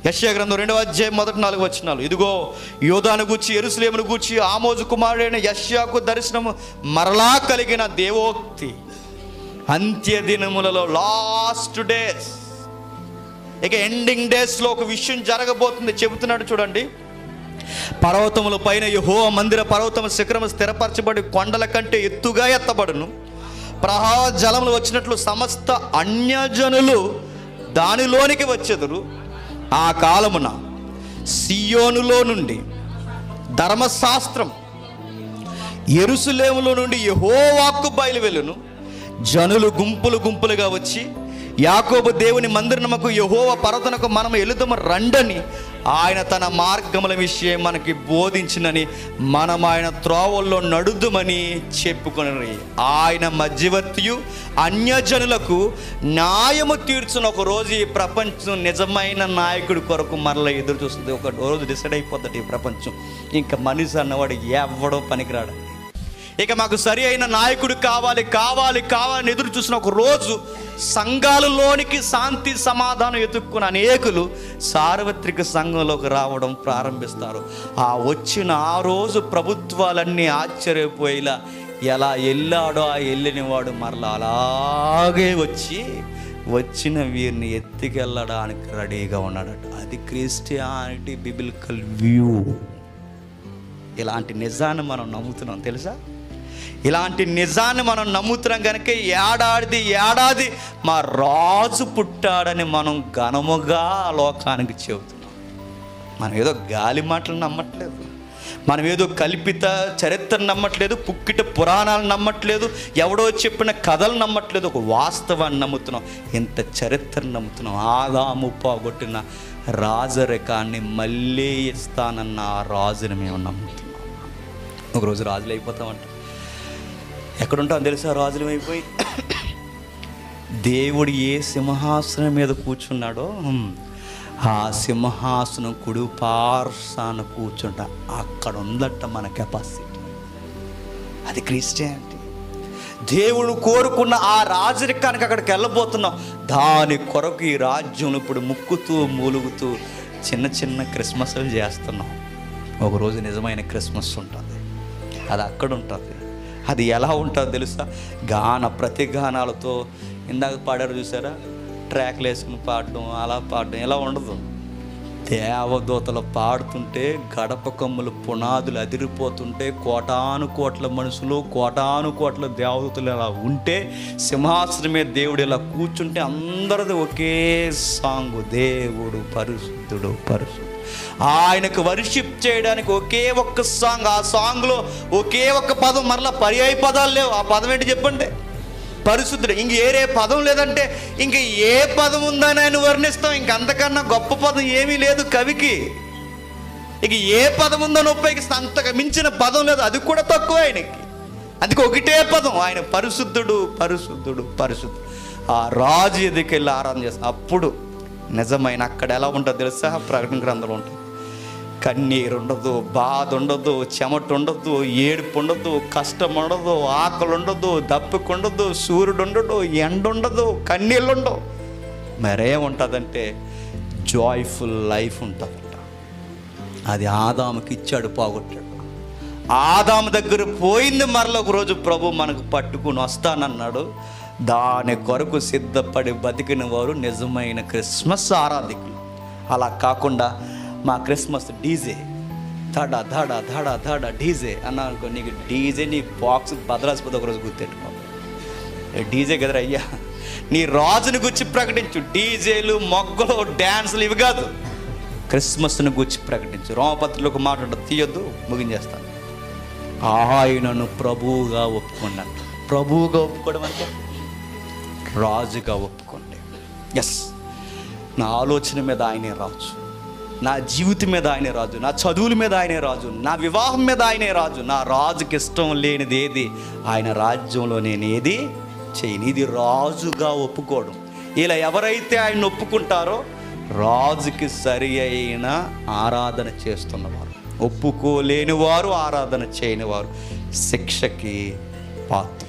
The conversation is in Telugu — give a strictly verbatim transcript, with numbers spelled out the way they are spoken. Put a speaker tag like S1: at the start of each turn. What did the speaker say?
S1: యెషయా గ్రంథం రెండవ అధ్యాయం మొదటి నాలుగు వచనాలు. ఇదిగో యోధాను గూర్చి యెరూషలేమును గూర్చి ఆమోజు కుమారుడైన యెషయాకు దర్శనము మరలా కలిగిన దేవోక్తి. అంత్య దినములలో, లాస్ట్ డేస్, ఇక ఎండింగ్ డేస్లో ఒక విషయం జరగబోతుంది చెబుతున్నాడు చూడండి. పర్వతముల పైన యెహోవా మందిర పర్వతము శిఖరము స్థిరపరచబడి కొండల కంటే ఎత్తుగా ఎత్తబడును. ప్రవాహ జలములు వచ్చినట్లు సమస్త అన్యజనులు దానిలోనికి వచ్చెదరు. ఆ కాలమున సియోనులో నుండి ధర్మశాస్త్రం, యెరూషలేములో నుండి యెహోవాకు బయలువెళ్ళును. జనులు గుంపులు గుంపులుగా వచ్చి యాకోబు దేవుని మందిరముకు యెహోవా పర్వతమునకు మనం ఎలుదము రండని ఆయన తన మార్గముల విషయం మనకి బోధించినని మనం ఆయన త్రోవల్లో నడుదుమని చెప్పుకొని ఆయన మధ్యవర్తియు అన్యజనులకు న్యాయము తీర్చున ఒక రోజు ఈ ప్రపంచం నిజమైన నాయకుడి కొరకు మరలా ఎదురు చూస్తుంది. ఒక రోజు డిసైడ్ అయిపోతుంది ఈ ప్రపంచం, ఇంకా మనిషి అన్నవాడు ఎవడో పనికిరాడు. ఇక మాకు సరి అయిన నాయకుడు కావాలి కావాలి కావాలని ఎదురు చూసిన ఒక రోజు సంఘాలలోనికి శాంతి సమాధానం ఎత్తుక్కున్న అనేకులు సార్వత్రిక సంఘంలోకి రావడం ప్రారంభిస్తారు. ఆ వచ్చిన ఆ రోజు ప్రభుత్వాలన్నీ ఆశ్చర్యపోయేలా ఎలా వెళ్ళాడో ఆ వెళ్ళిన వాడు మరలా అలాగే వచ్చి వచ్చిన వీరిని ఎత్తుకెళ్ళడానికి రెడీగా ఉన్నాడట. అది క్రిస్టియానిటీ బిబిలికల్ వ్యూ. ఇలాంటి నిజాన్ని మనం నమ్ముతున్నాం తెలుసా? ఇలాంటి నిజాన్ని మనం నమ్ముతున్నాం కనుక ఏడాది ఏడాది మా రాజు పుట్టాడని మనం ఘనముగా లోకానికి చెబుతున్నాం. మనం ఏదో గాలి మాటలు నమ్మట్లేదు, మనం ఏదో కల్పిత చరిత్ర నమ్మట్లేదు, పుక్కిట పురాణాలు నమ్మట్లేదు, ఎవడో చెప్పిన కథలు నమ్మట్లేదు, ఒక వాస్తవాన్ని నమ్ముతున్నాం. ఇంత చరిత్ర నమ్ముతున్నాం. ఆదాము పోగొట్టిన రాజరికాన్ని మళ్ళీ ఇస్తానన్న ఆ రాజుని మేము నమ్ముతున్నాం. ఒకరోజు రాజులు అయిపోతామంట. ఎక్కడుంటాం తెలుసా? రాజులు అయిపోయి దేవుడు ఏ సింహాసనం మీద కూర్చున్నాడో ఆ సింహాసనం కుడి పార్శ్వాన కూర్చుంటా అక్కడ ఉందట మన కెపాసిటీ. అది క్రిస్టియానిటీ. దేవుడు కోరుకున్న ఆ రాజరికానికి అక్కడికి వెళ్ళబోతున్నాం. దాని కొరకు ఈ రాజ్యం ఇప్పుడు ముక్కుతూ మూలుగుతూ చిన్న చిన్న క్రిస్మస్లు చేస్తున్నాం. ఒకరోజు నిజమైన క్రిస్మస్ ఉంటుంది, అది అక్కడ ఉంటుంది. అది ఎలా ఉంటుందో తెలుసా? గాన ప్రతిగానాలతో, ఇందాక పాడారు చూసారా, ట్రాక్లు వేసుకుని పాడడం, అలా పాడడం ఇలా ఉండదు. దేవదూతలు పాడుతుంటే, గడప కమ్ములు పునాదులు అదిరిపోతుంటే, కోటాను కోట్ల మనుషులు కోటాను కోట్ల దేవదూతలు ఇలా ఉంటే, సింహాసనం మీద దేవుడు ఇలా కూర్చుంటే అందరిది ఒకే సాంగు, దేవుడు పరిశుద్ధుడు పరిశుద్ధుడు. ఆయనకు వర్షిప్ చేయడానికి ఒకే ఒక్క సాంగ్. ఆ సాంగ్లో ఒకే ఒక్క పదం, మరలా పర్యాయ పదాలు లేవు. ఆ పదం ఏంటి చెప్పండి? పరిశుద్ధుడు. ఇంక ఏరే పదం లేదంటే ఇంక ఏ పదం ఉందని ఆయన వర్ణిస్తాం? ఇంక అంతకన్నా గొప్ప పదం ఏమీ లేదు కవికి. ఇక ఏ పదం ఉందని ఉపయోగిస్తాం, అంతకు మించిన పదం లేదు, అది కూడా తక్కువ ఆయనకి. అందుకే ఒకటే పదం, ఆయన పరిశుద్ధుడు పరిశుద్ధుడు పరిశుద్ధుడు. ఆ రాజు ఎదుకి వెళ్ళి ఆరాధన చేస్తాం. అప్పుడు నిజమైన అక్కడ ఎలా ఉంటుందో తెలుసా? ప్రకటన గ్రంథంలో ఉంటుంది. కన్నీరు ఉండదు, బాధ ఉండదు, చెమట ఉండదు, ఏడుపు ఉండదు, కష్టం ఉండదు, ఆకలి ఉండదు, దప్పిక ఉండదు, సూర్యుడు ఉండడు, ఎండ ఉండదు, కన్నీళ్ళు ఉండవు. మరేముంటుందంటే జాయ్ఫుల్ లైఫ్ ఉంటుందంట. అది ఆదాముకి ఇచ్చాడు, పోగొట్టాడు. ఆదాము దగ్గర పోయింది, మరలా ఒక రోజు ప్రభు మనకు పట్టుకుని వస్తానన్నాడు. దాని కొరకు సిద్ధపడి బతికిన వారు నిజమైన క్రిస్మస్ ఆరాధికులు. అలా కాకుండా మా క్రిస్మస్ డీజే, దడ దడ దడ దడ డీజే అన్నా అనుకో, నీకు డీజే నీ బాక్స్ భద్రాసిపోతే ఒకరోజు గుర్తెట్టుకో. డీజే కదరా అయ్యా, నీ రాజుని గురించి ప్రకటించు. డీజేలు, మొగ్గలు, డ్యాన్సులు ఇవి కాదు, క్రిస్మస్ను గురించి ప్రకటించు. రోమపత్రికలో ఒక మాట ఉంటుంది, తీయొద్దు, ముగించేస్తాను. ఆయనను ప్రభువుగా ఒప్పుకున్నాను. ప్రభువుగా ఒప్పుకోవడం అంటే రాజుగా ఒప్పుకోండి. ఎస్, నా ఆలోచన మీద ఆయనే రాజు, నా జీవితం మీద ఆయనే రాజు, నా చదువుల మీద ఆయనే రాజు, నా వివాహం మీద ఆయనే రాజు. నా రాజుకి ఇష్టం లేనిది ఏది ఆయన రాజ్యంలో నేను ఏది చేయను. ఇది రాజుగా ఒప్పుకోవడం. ఇలా ఎవరైతే ఆయన ఒప్పుకుంటారో రాజుకి సరి అయిన ఆరాధన చేస్తున్నవారు, ఒప్పుకోలేని వారు, ఆరాధన చేయని వారు శిక్షకి పాత్ర.